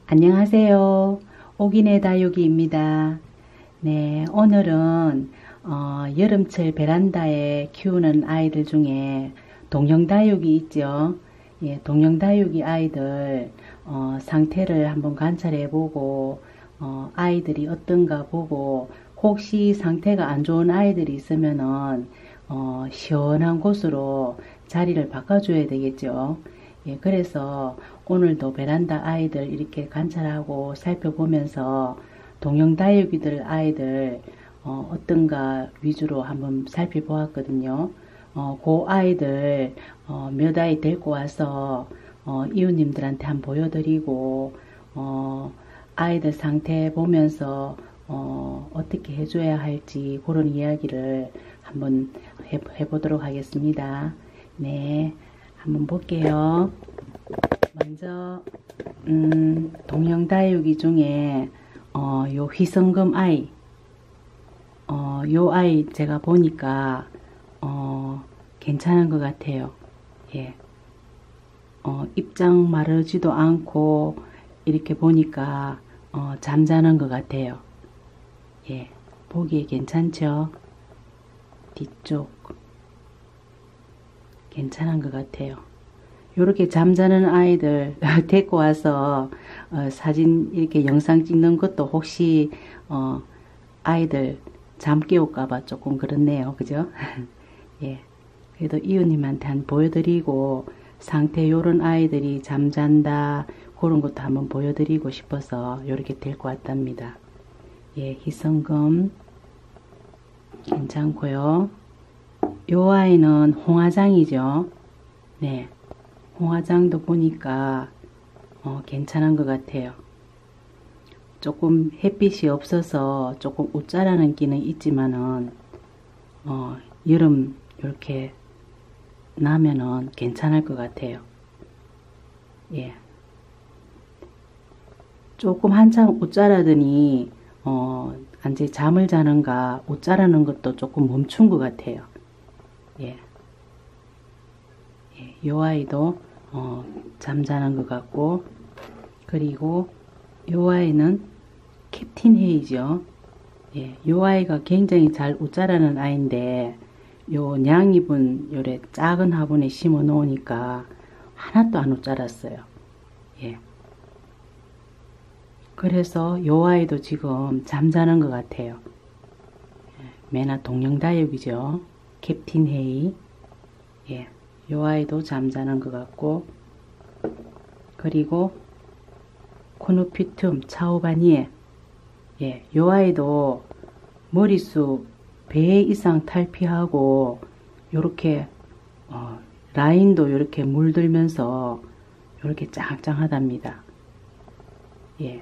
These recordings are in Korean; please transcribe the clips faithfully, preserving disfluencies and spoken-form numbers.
안녕하세요. 옥인의 다육이입니다. 네, 오늘은 어, 여름철 베란다에 키우는 아이들 중에 동영다육이 있죠. 예, 동영다육이 아이들 어, 상태를 한번 관찰해보고 어, 아이들이 어떤가 보고 혹시 상태가 안 좋은 아이들이 있으면은 어, 시원한 곳으로 자리를 바꿔줘야 되겠죠. 예, 그래서 오늘도 베란다 아이들 이렇게 관찰하고 살펴보면서 동영다육이들 아이들 어, 어떤가 위주로 한번 살펴보았거든요. 어, 그 아이들 어, 몇 아이 데리고 와서 어, 이웃님들한테 한번 보여드리고 어, 아이들 상태 보면서 어, 어떻게 해줘야 할지 그런 이야기를 한번 해, 해보도록 하겠습니다. 네, 한번 볼게요. 먼저 음, 동영다육이 중에 어, 요 휘성금 아이 어, 요 아이 제가 보니까 어, 괜찮은 것 같아요. 예. 어, 입장 마르지도 않고 이렇게 보니까 어, 잠자는 것 같아요. 예. 보기에 괜찮죠? 뒤쪽 괜찮은 것 같아요. 요렇게 잠자는 아이들 데리고 와서 어, 사진 이렇게 영상 찍는 것도 혹시 어, 아이들 잠 깨울까봐 조금 그렇네요. 그죠? 예. 그래도 이웃님한테 한 보여드리고 상태 요런 아이들이 잠잔다 그런 것도 한번 보여드리고 싶어서 요렇게 데리고 왔답니다. 예, 희성금 괜찮고요. 요 아이는 홍화장이죠. 네. 홍화장도 보니까 어, 괜찮은 것 같아요. 조금 햇빛이 없어서 조금 웃자라는 끼는 있지만은 어, 여름 이렇게 나면은 괜찮을 것 같아요. 예. 조금 한참 웃자라더니 어, 이제 잠을 자는가 웃자라는 것도 조금 멈춘 것 같아요. 예. 예, 요 아이도 어, 잠자는 것 같고 그리고 요 아이는 캡틴 헤이죠. 예, 요 아이가 굉장히 잘 웃자라는 아이인데 요 냥잎은 요래 작은 화분에 심어 놓으니까 하나도 안 웃자랐어요. 예. 그래서 요 아이도 지금 잠자는 것 같아요. 예, 메나 동영다육이죠. 캡틴 헤이. 예. 요 아이도 잠자는 것 같고 그리고 코노피툼 차오바니에 예, 요 아이도 머리숱 배 이상 탈피하고 요렇게 어, 라인도 요렇게 물들면서 요렇게 짱짱하답니다. 예,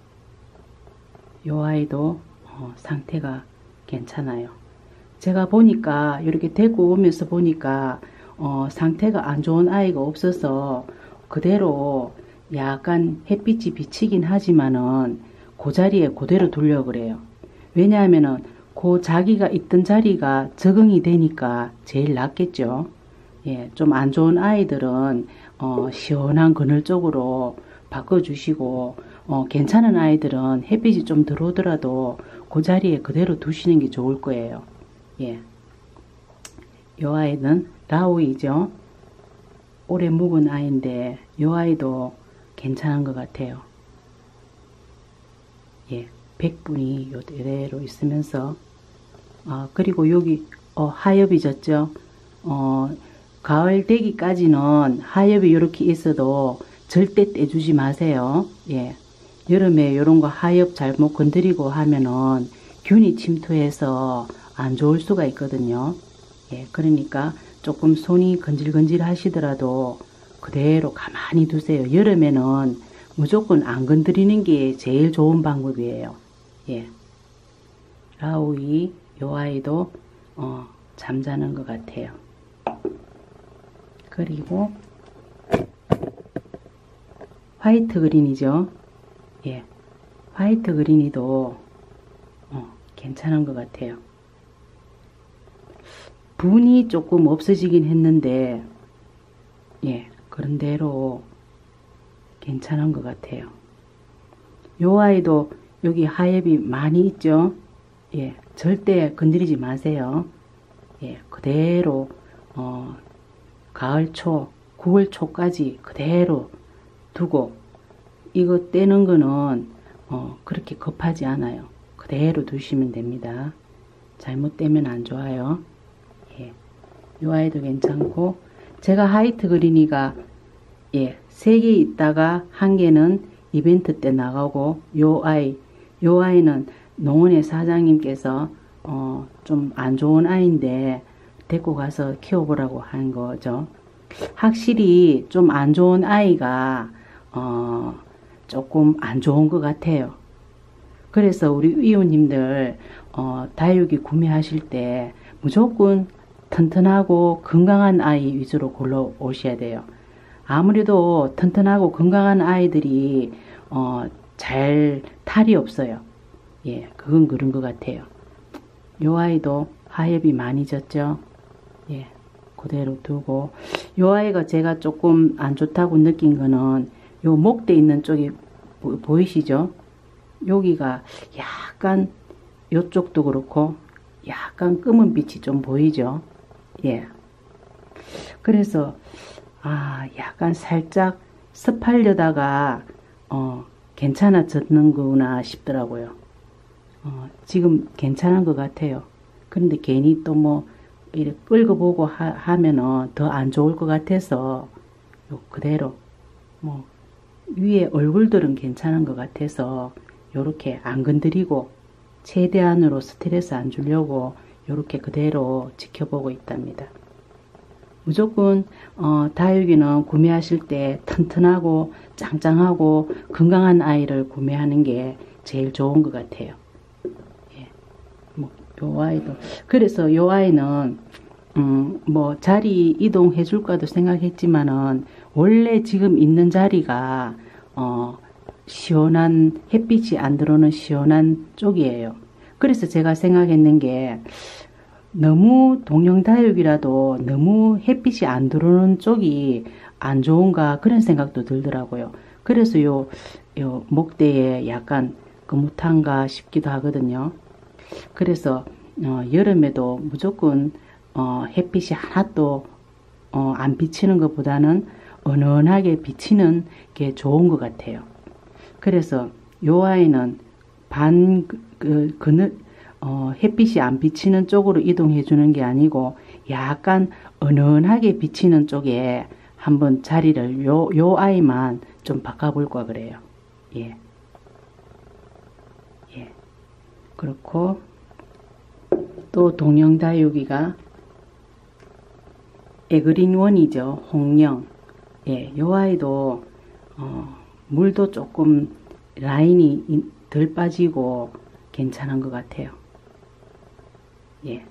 요 아이도 어, 상태가 괜찮아요. 제가 보니까 이렇게 데리고 오면서 보니까 어, 상태가 안 좋은 아이가 없어서 그대로 약간 햇빛이 비치긴 하지만은 그 자리에 그대로 두려고 그래요. 왜냐하면은 그 자기가 있던 자리가 적응이 되니까 제일 낫겠죠. 예, 좀 안 좋은 아이들은 어, 시원한 그늘 쪽으로 바꿔주시고 어, 괜찮은 아이들은 햇빛이 좀 들어오더라도 그 자리에 그대로 두시는 게 좋을 거예요. 예, 요 아이는 라오이죠. 오래 묵은 아이인데 요 아이도 괜찮은 것 같아요. 예, 백분이 요 대대로 있으면서 아, 그리고 여기 어, 하엽이 졌죠. 어, 가을 되기까지는 하엽이 이렇게 있어도 절대 떼주지 마세요. 예, 여름에 요런 거 하엽 잘못 건드리고 하면은 균이 침투해서 안 좋을 수가 있거든요. 예, 그러니까 조금 손이 건질건질 하시더라도 그대로 가만히 두세요. 여름에는 무조건 안 건드리는 게 제일 좋은 방법이에요. 예. 라우이 요 아이도 어, 잠자는 것 같아요. 그리고 화이트 그린이죠. 예. 화이트 그린이도 어, 괜찮은 것 같아요. 분이 조금 없어지긴 했는데 예, 그런대로 괜찮은 것 같아요. 요 아이도 여기 하엽이 많이 있죠. 예, 절대 건드리지 마세요. 예, 그대로 어, 가을 초, 구월 초까지 그대로 두고, 이거 떼는 거는 어, 그렇게 급하지 않아요. 그대로 두시면 됩니다. 잘못 떼면 안 좋아요. 예, 요 아이도 괜찮고, 제가 하이트 그린이가 예, 세 개 있다가 한 개는 이벤트 때 나가고, 요 아이, 요 아이는 농원의 사장님께서 어, 좀 안 좋은 아이인데 데리고 가서 키워보라고 한 거죠. 확실히 좀 안 좋은 아이가 어, 조금 안 좋은 것 같아요. 그래서 우리 위원님들 어, 다육이 구매하실 때 무조건 튼튼하고 건강한 아이 위주로 골라 오셔야 돼요. 아무래도 튼튼하고 건강한 아이들이 어, 잘 탈이 없어요. 예, 그건 그런 것 같아요. 요 아이도 하엽이 많이 졌죠. 예, 그대로 두고, 요 아이가 제가 조금 안 좋다고 느낀 거는 요 목대 있는 쪽이 보, 보이시죠? 여기가 약간 요쪽도 그렇고 약간 검은 빛이 좀 보이죠? 예. 그래서 아, 약간 살짝 습하려다가 어, 괜찮아졌는구나 싶더라고요. 어, 지금 괜찮은 것 같아요. 그런데 괜히 또 뭐 이렇게 끌고보고 하, 하면은 더 안 좋을 것 같아서 요 그대로 뭐 위에 얼굴들은 괜찮은 것 같아서 요렇게 안 건드리고 최대한으로 스트레스 안 주려고 요렇게 그대로 지켜보고 있답니다. 무조건 어, 다육이는 구매하실 때 튼튼하고 짱짱하고 건강한 아이를 구매하는 게 제일 좋은 것 같아요. 예. 뭐, 요 아이도 그래서 요 아이는 음, 뭐 자리 이동해 줄까도 생각했지만은 원래 지금 있는 자리가 어, 시원한 햇빛이 안 들어오는 시원한 쪽이에요. 그래서 제가 생각했는 게 너무 동영다육이라도 너무 햇빛이 안 들어오는 쪽이 안 좋은가 그런 생각도 들더라고요. 그래서 요, 요 목대에 약간 그뭇한가 싶기도 하거든요. 그래서 어, 여름에도 무조건 어, 햇빛이 하나도 어, 안 비치는 것보다는 은은하게 비치는 게 좋은 것 같아요. 그래서 요 아이는 반 그, 그늘 어, 햇빛이 안 비치는 쪽으로 이동해 주는 게 아니고 약간 은은하게 비치는 쪽에 한번 자리를 요, 요 아이만 좀 바꿔볼까 그래요. 예. 예. 그렇고 또 동영다육이가 에그린원이죠. 홍령. 예. 요 아이도 어, 물도 조금 라인이 덜 빠지고 괜찮은 것 같아요. 예.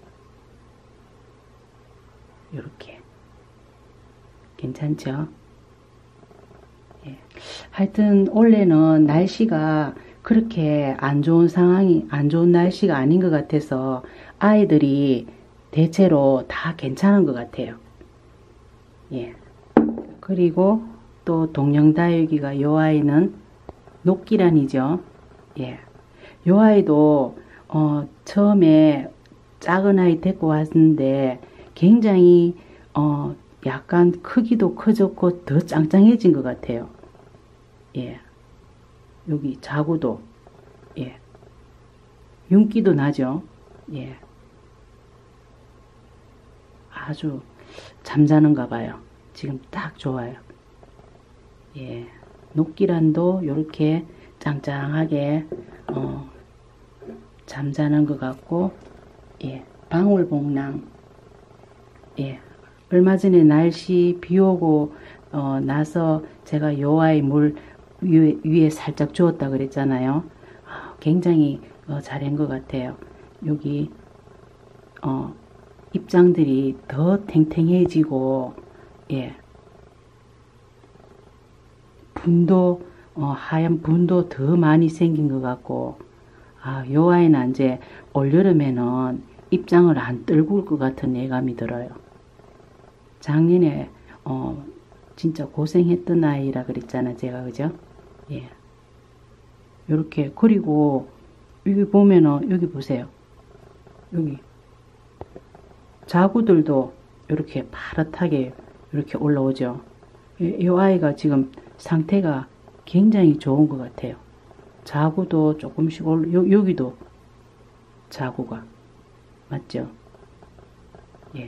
요렇게. 괜찮죠? 예. 하여튼, 올해는 날씨가 그렇게 안 좋은 상황이, 안 좋은 날씨가 아닌 것 같아서 아이들이 대체로 다 괜찮은 것 같아요. 예. 그리고 또 동영다육이가 요 아이는 녹기란이죠. 예. 요 아이도 어, 처음에 작은 아이 데리고 왔는데 굉장히 어, 약간 크기도 커졌고 더 짱짱해진 것 같아요. 예. 여기 자구도 예. 윤기도 나죠. 예. 아주 잠자는가 봐요. 지금 딱 좋아요. 예. 녹기란도 이렇게 짱짱하게 어, 잠자는 것 같고, 예, 방울복랑, 예, 얼마 전에 날씨 비 오고 어, 나서 제가 요 아이 물 위에, 위에 살짝 주었다 그랬잖아요. 아, 굉장히 어, 잘한 것 같아요. 여기 어, 입장들이 더 탱탱해지고, 예, 분도 어, 하얀 분도 더 많이 생긴 것 같고, 아, 요 아이는 이제 올여름에는 입장을 안 떨굴 것 같은 예감이 들어요. 작년에 어, 진짜 고생했던 아이라 그랬잖아 제가. 그죠? 예. 요렇게. 그리고 여기 보면은 여기 보세요. 여기 자구들도 이렇게 파릇하게 이렇게 올라오죠. 이 아이가 지금 상태가 굉장히 좋은 것 같아요. 자구도 조금씩 올라, 요, 여기도 자구가 맞죠? 예.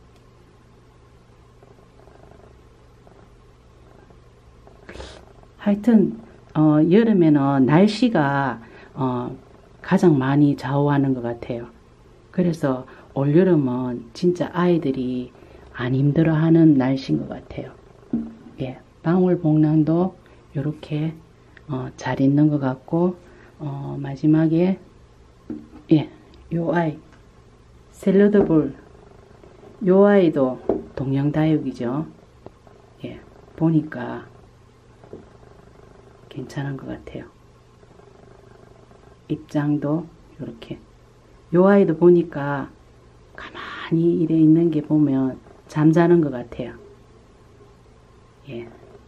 하여튼 어, 여름에는 날씨가 어, 가장 많이 좌우하는 것 같아요. 그래서 올여름은 진짜 아이들이 안 힘들어하는 날씨인 것 같아요. 예, 방울복랑도 이렇게 어, 잘 있는 것 같고, 어, 마지막에 예, 요 아이 샐러드볼, 요 아이도 동양다육이죠. 예, 보니까 괜찮은 것 같아요. 입장도 이렇게. 요 아이도 보니까 가만히 이래 있는 게 보면 잠자는 것 같아요. 예.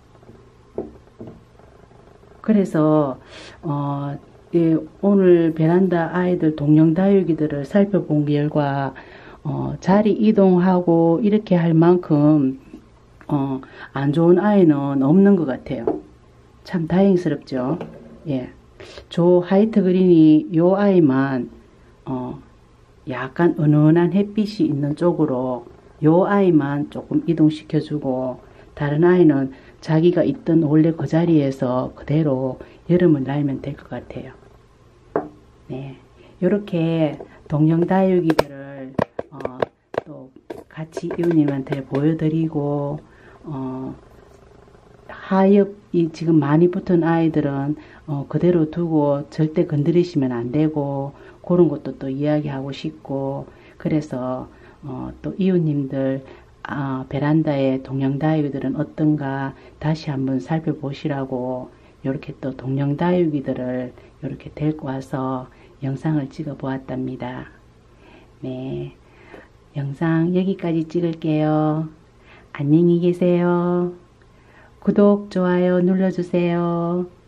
그래서 어, 예, 오늘 베란다 아이들 동양다육이들을 살펴본 결과 어, 자리 이동하고 이렇게 할 만큼 어, 안 좋은 아이는 없는 것 같아요. 참 다행스럽죠. 예. 저 하이트 그린이 요 아이만 어, 약간 은은한 햇빛이 있는 쪽으로 요 아이만 조금 이동시켜주고, 다른 아이는 자기가 있던 원래 그 자리에서 그대로 여름을 날면 될 것 같아요. 네, 요렇게 동양다육이들을 어, 또 같이 이웃님한테 보여드리고, 어, 하엽이 지금 많이 붙은 아이들은 어, 그대로 두고 절대 건드리시면 안 되고, 그런 것도 또 이야기하고 싶고, 그래서 어, 또 이웃님들 아, 베란다의 동양다육이들은 어떤가 다시 한번 살펴보시라고 이렇게 또 동양다육이들을 이렇게 데리고 와서 영상을 찍어 보았답니다. 네, 영상 여기까지 찍을게요. 안녕히 계세요. 구독, 좋아요 눌러주세요.